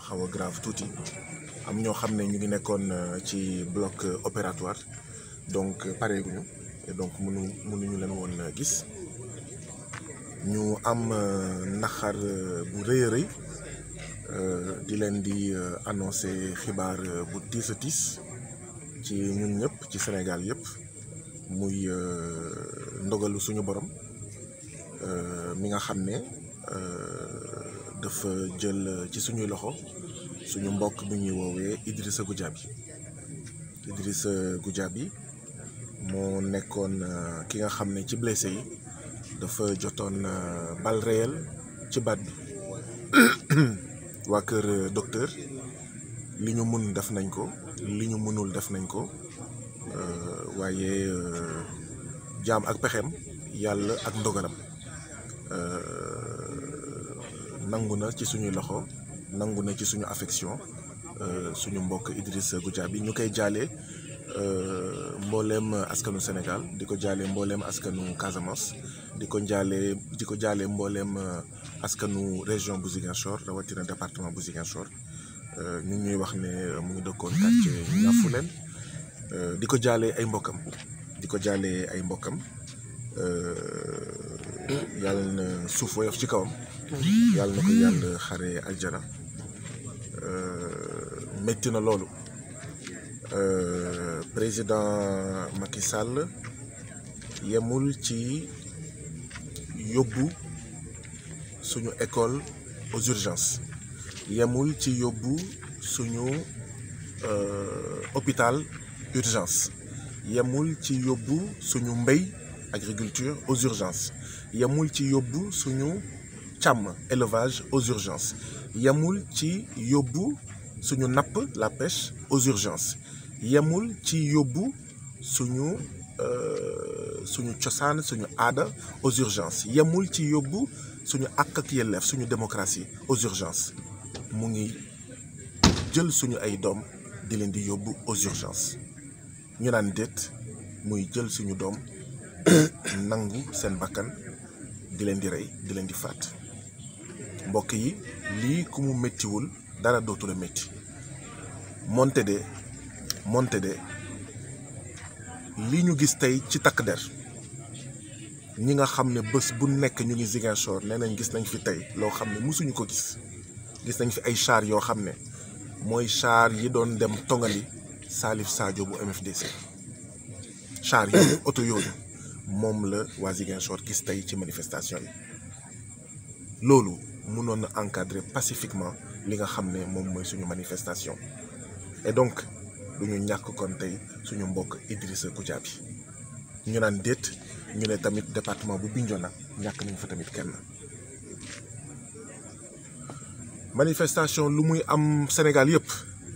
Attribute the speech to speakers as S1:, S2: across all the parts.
S1: xaw a grave tuuti am ñoo xam ne ñu ngi nekkoon ci bloc opératoire donc pareeguñu et donc mënuñu leen woon gis ñu am naxar bu rëy a rëy di leen di annoncer xibaar bu tiis a tiis ci ñun ñëpp ci Sénégal yëpp muy ndogalu suñu borom mi nga xam ne dafa jël ci suñuy loxo suñu mbokk bi ñuy woowee Idrissa Goudiaby moo nekkoon ki nga xam ne ci blessé yi dafa jotoon balle réelle ci baat bi waa kër docteur li ñu mun def nañ ko li ñu mënul def nañ ko waaye jaam ak pexeem yàlla ak ndogalam nangu na ci suñuy loxo nangu na ci suñu affection suñu mbokk Idrissa Goudiaby ñu koy jaalee mbooleem askanu Sénégal di ko jaalee mbooleem askanu Casamance di ko jaalee mbooleem askanu région bu Ziguinchor rawatina département bu Ziguinchor ñu ñuy wax ne mu ngi dëkkoon quartier Niafoulen di ko jaalee ay mbokkam yàlla na suuf woyof ci kawam yàlla na ko yàlla xare aljana métti na loolu président Macky Sall yemul ci yóbbu suñu école aux urgences yemul ci yóbbu suñu hôpital urgence yemul ci yóbbu suñu mbéy agriculture aux urgences yemul ci yóbbu suñu càmm élevage aux urgences yemul ci yóbbu suñu napp la pêche aux urgences yemul ci yóbbu suñu cosaan suñu aada aux urgences yemul ci yóbbu suñu àq ak yelleef suñu démocratie aux urgences mu ngi jël suñu ay doom di leen di yóbbu aux urgences ñu naan déet muy jël suñu doom nangu seen bakkan di leen di rey di leen di faat mbokk yi lii ku mu méttiwul dara dootu la métti monte de li ñu gis tey ci takk der ñi nga xam ne bés bu nekk ñu ngi Ziguinchor nee nañ gis nañ fi tey loo xam ne mësuñu ko gis nañ fi ay char yoo xam ne mooy char yi doon dem tongali Salif Sadio bu MFDC char yooyu oto yooyu moom la waa Ziguinchor gis tey ci manifestation yi loolu mënoon na encadrer pacifiquement li nga xam ne moom mooy suñu manifestation et donc du ñu ñàkk kon tey suñu mbokk Idrissa Goudiaby ñu naan déet ñu ne tamit département bu Bignona ñàkk nañ fa tamit kenn manifestation lu muy am Sénégal yëpp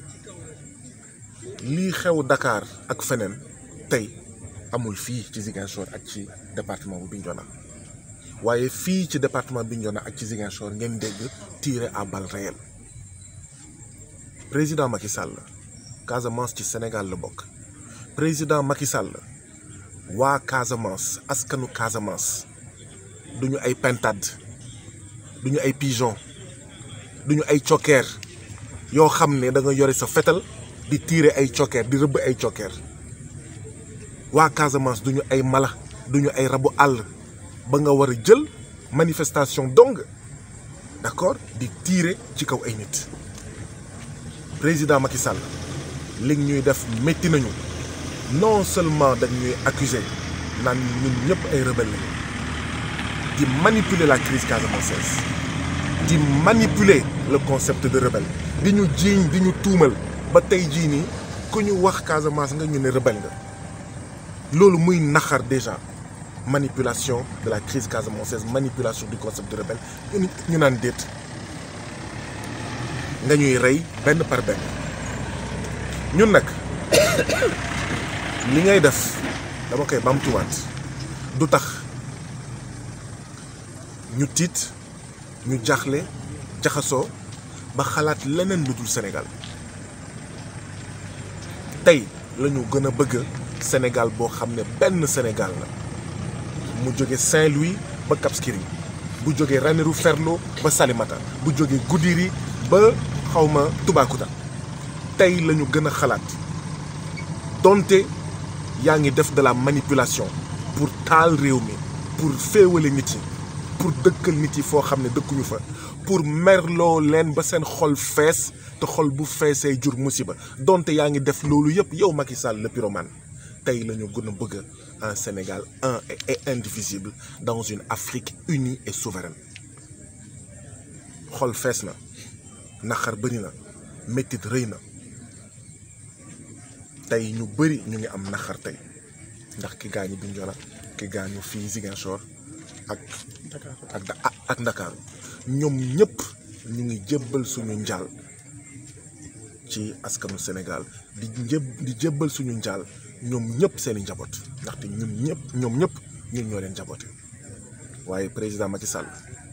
S1: lii xew Dakar ak feneen tey amul fii ci Ziguinchor ak ci département bu Bignona waaye fii ci département Bignona ak ci Ziguinchor ngeen dégg tiré à balles réelles président Macky Sall Casamance ci Sénégal la bokk président Macky Sall waa Casamance askanu Casamance duñu ay pintade duñu ay pigeon duñu ay cokkeer yoo xam ne da nga yore sa fetal di tirer ay cokkeer di rëbb ay cokkeer waa Casamance duñu ay mala duñu ay rabu àll ba nga war a jël manifestation dong d'accord di tirer ci kaw ay nit président Macky Sall li ñuy def métti nañu non seulement dañuy accuser naan ñun ñëpp ay rebelle lañu di manipuler la crise casamançaise di manipuler le concept de rebelle di ñu jiiñ di ñu tuumal ba tey jii nii ku ñu wax Casamance nga ñu ne rebelle nga loolu muy naxar déjà manipulation de la crise casamançaise manipulation du concept de rebelle ñu naan déet nga ñuy rey benn par benn ñun nag li ngay def dama koy bamtuwaat du tax ñu tiit ñu jaaxle jaxasoo ba xalaat leneen lu dul Sénégal tey la ñu gën a bëgg Sénégal boo xam ne benn Sénégal la mu jóge Saint-Louis ba Cap Skirring bu jógee Ranérou Ferlo ba Salémata bu jógee Goudiri ba xawma Toubacouta tey la ñu gën a xalaat donte yaa ngi def de la manipulation pour taal réew mi pour féewale nit yi pour dëkkal nit yi foo xam ne dëkkuñu fa pour merloo leen ba seen xol fees te xol bu feesee jur musiba donte yaa ngi def loolu yëpp yow Macky Sall le pyromane tey la ñu gën a bëgg un Sénégal un et indivisible dans une Afrique unie et souveraine xol fees na naqar bëri na méttit rëy na tey ñu bëri ñu ngi am naqar tey ndax ki gaañu Bignona ki gaañu fii Ziguinchor ak Ndakaaru ñoom ñëpp ñu ngi jébbal suñu njaal ci askanu Sénégal di jébbal suñu njaal ñoom ñëpp seeni njaboot ndaxte ñoom ñëpp ñun ñoo leen njaboote waaye président Macky Sall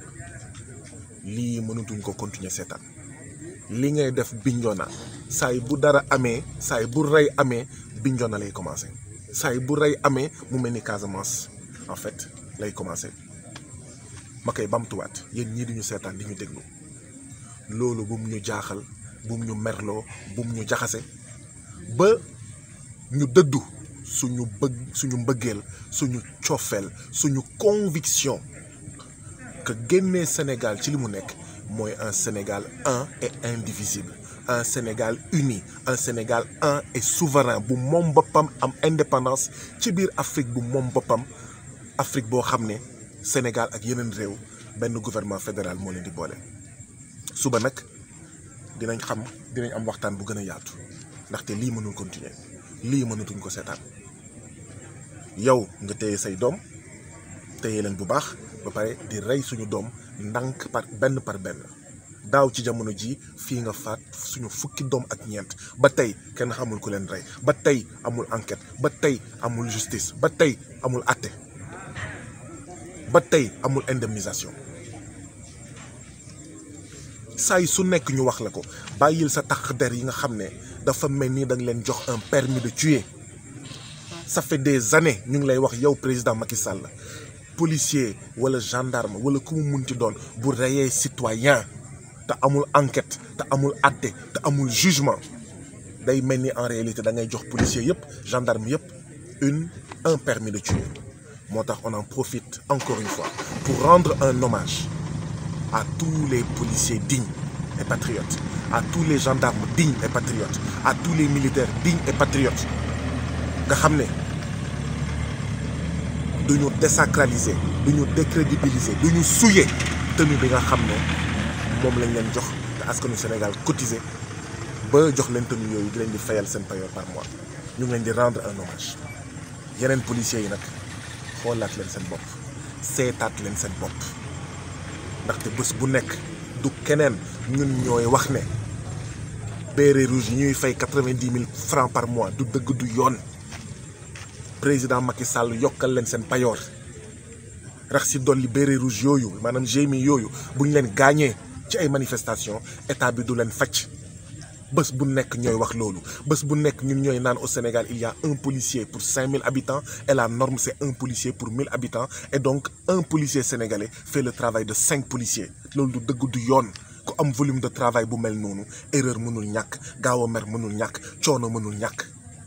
S1: lii mënatuñ ko continuer seetaan li ngay def Bignona saay bu dara amee saay bu rey amee Bignona lay commencé saay bu rey amee mu mel ni Casamance en fait lay commencé ma koy bamtuwaat yéen ñii di ñu seetaan di ñu déglu loolu bu mu ñu jaaxal bu mu ñu merloo bu mu ñu jaxase ba ñu dëddu suñu mbëggeel suñu cofeel suñu conviction que génnee Sénégal ci li mu nekk mooy un Sénégal un et indivisible un Sénégal uni un Sénégal un et souverain bu moom boppam am indépendance ci biir Afrique bu moom boppam Afrique boo xam ne Sénégal ak yeneen réew benn gouvernement fédéral moo leen di boole suba nag dinañ am waxtaan bu gën a yaatu ndaxte lii mënul continuer lii mënatuñ ko seetaan yow nga téye say doom téye leen bu baax ba pare di rey suñu doom ndànk par benn daaw ci jamono ji fii nga faat suñu fukki doom ak ñeent ba tey kenn xamul ku leen rey ba tey amul enquête ba tey amul justice ba tey amul àtte ba tey amul indemnisation saa yi su nekk ñu wax la ko bàyyil sa tax der yi nga xam ne dafa mel ni da nga leen jox un permis de tuer ça fait des années ñu ngi lay wax yow président Macky Sall policier wala gendarme wala ku mu munti doon bu reyee citoyen te amul enquête te amul àtte te amul jugement day mel ni en réalité da ngay jox policier yëpp gendarme yëpp un permis de tuer moo tax on en profite encore une fois pour rendre un hommage à tous les policiers dignes et patriotes à tous les gendarmes dignes et patriotes à tous les militaires dignes et patriotes nga xam ne du ñu désacraliser du ñu décrédibiliser du ñu souiller tenue bi nga xam ne moom lañ leen jox te askanu Sénégal cotisé ba jox leen tenue yooyu di leen di fayal seen payoor par mois ñu ngi leen di rendre un hommage yeneen policiers yi nag xoolaat leen seen bopp seetaat leen seen bopp ndaxte bés bu nekk du keneen ñun ñooy wax ne béret rouge yi ñuy fay 90 000 francs par mois du dëgg du yoon président Macky Sall yokkal leen seen payoor rax si dolli béret rouge yooyu maanaam GMI yooyu bu ñu leen gaañee ci ay manifestations état bi du leen faj bés bu nekk ñooy wax loolu bés bu nekk ñun ñooy naan au Sénégal il y a un policier pour 5000 habitants et la norme c'est un policier pour 1000 habitants et donc un policier sénégalais fait le travail de 5 policiers loolu du dëgg du yoon ku am volume de travail bu mel noonu erreur mënul ñàkk gaaw a mer mënul ñàkk coono mënul ñàkk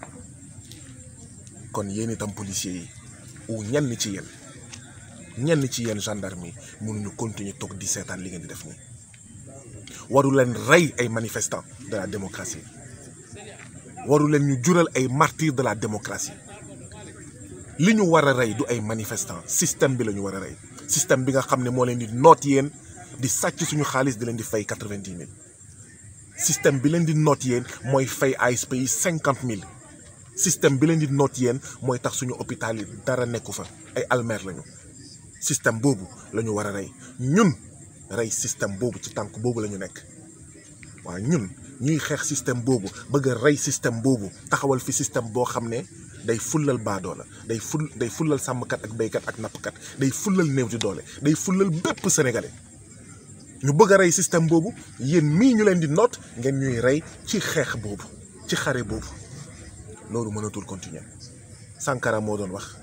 S1: kon yéen itam policiers yi ou ñenn ci yéen gendarme yi mënuñu continuer toog di seetaan li ngeen di def nii waru leen rey ay manifestants de la démocratie waru leen ñu jural ay martyrs de la démocratie li ñu war a rey du ay manifestants système bi la ñu war a rey système bi nga xam ne moo leen di noot yéen di sàcc suñu xaalis di leen di fay 90 000 système bi leen di noot yéen mooy fay ASP yi 50 000 système bi leen di noot yéen mooy tax suñu hôpital yi dara nekku fa ay almer lañu système boobu la ñu war a rey ñun rey système boobu ci tànk boobu la ñu nekk waaw ñun ñuy xeex système boobu bëgg a rey système boobu taxawal fi système boo xam ne day fullal baadoola day fullal sàmmkat ak béykat ak nappkat day fullal néew di doole day fullal bépp sénégalais ñu bëgg a rey système boobu yéen mii ñu leen di noot ngeen ñuy rey ci xeex boobu ci xare boobu loolu mënatul continuer Sankara moo doon wax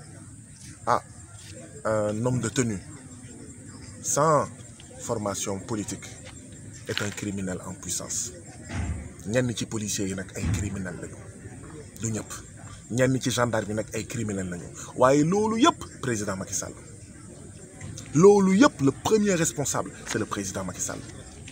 S1: un homme de tenue sans formation politique est un criminel en puissance ñenn ci policiers yi nag ay criminel lañu du ñëpp ñenn ci gendarme yi nag ay criminel lañu waaye loolu yëpp président Macky Sall loolu yëpp le premier responsable c'est le président Macky Sall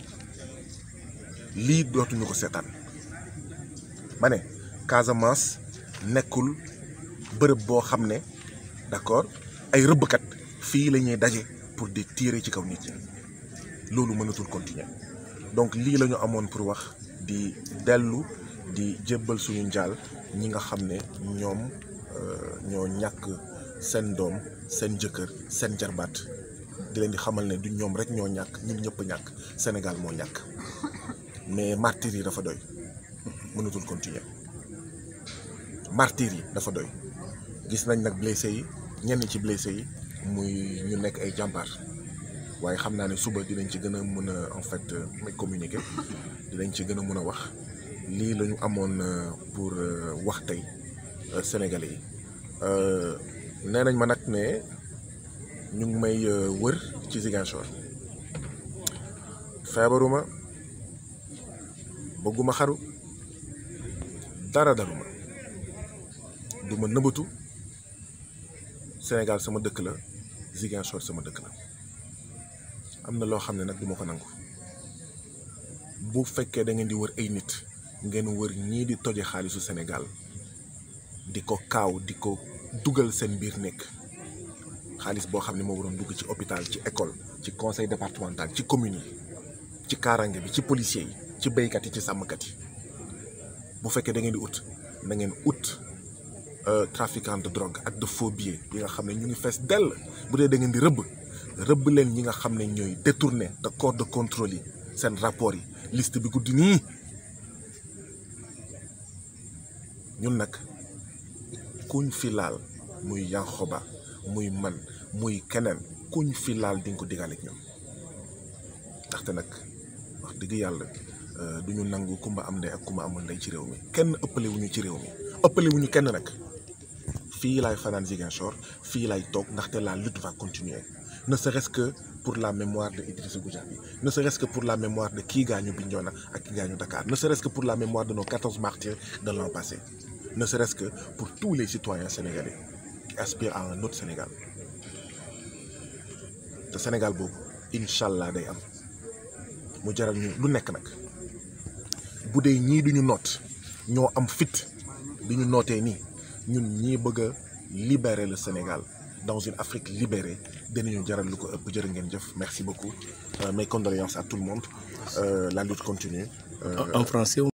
S1: lii dootuñu ko seetaan ma ne Casamance nekkul bërëb boo xam ne d'accord ay rëbbkat fii la ñuy daje pour di tirer ci kaw nit ñi loolu mënatul continuer donc lii la ñu amoon pour wax di dellu di jébbal suñu njaal ñi nga xam ne ñoom ñoo ñàkk seen doom seen jëkkër seen jarbaat di leen di xamal ne du ñoom rek ñoo ñàkk ñun ñëpp ñàkk Sénégal moo ñàkk mais martyrs yi dafa doy mënatul continuer martyrs yi dafa doy gis nañ nag blessé yi ñenn ci blessé yi muy ñu nekk ay jàmbaar waaye xam naa ne suba dinañ ci gën a mën a en fait communiquer dinañ ci gën a mën a wax lii la ñu amoon pour wax tey sénégalais yi nee nañ ma nag ne ñu ngi may wër ci Ziguinchor feebaruma bëgguma xaru dara daluma du ma nëbbatu Sénégal sama dëkk la Ziguinchor sama dëkk la am na loo xam ne nag duma ko nangu bu fekkee da ngeen di wër ay nit ngeen wër ñii di toje xaalisu Sénégal di ko kaaw di ko dugal seen biir nekk xaalis boo xam ne moo waroon dugg ci hôpital ci école ci conseil départemental ci commune yi ci kaaraange bi ci policiers yi ci béykat yi ci sàmmkat yi bu fekkee da ngeen di ut na ngeen ut trafiquant de drogue ak de faux billets yi nga xam ne ñu ngi fees dell bu dee da ngeen di rëbb leen ñi nga xam ne ñooy détourné de corps de contrôle yi seen rapport yi liste bi guddi nii ñun nag kuñ fi laal muy Yankhoba muy man muy keneen kuñ fi laal di nga ko digale ak ñoom ndaxte nag wax dëgg yàlla du ñu nangu kumba am ndey ak kumba amul ndey ci réew mi kenn ëppale wuñu ci réew mi ëppale wuñu kenn nag fii laay fanaan Ziguinchor fii laay toog ndaxte la lutte va continuer ne serait-ce que pour la mémoire de Idrissa Goudiaby ne serait-ce que pour la mémoire de kii gaañu Bignona ak kii gaañu Dakar ne serait-ce que pour la mémoire de nos 14 martyrs de l'an passé ne serait-ce que pour tous les citoyens sénégalais qui aspirent à un autre Sénégal te Sénégal boobu incha allah day am mu jaral ñu lu nekk nag bu dee ñii duñu noot ñoo am fit di ñu nootee nii ñun ñii bëgg a libérer le Sénégal dans une Afrique libérée dinañu jaral lu ko ëpp jërë ngeen jëf merci beaucoup mes condoléances à tout le monde la lutte continue
S2: en français